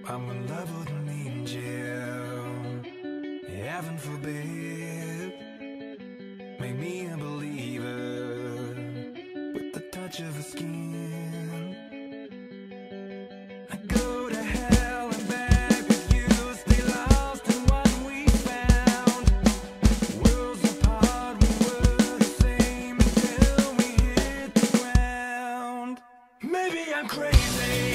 I'm in love with an angel. Heaven forbid. Make me a believer with the touch of her skin. I go to hell and back with you. Stay lost in what we found. Worlds apart, we were the same until we hit the ground. Maybe I'm crazy.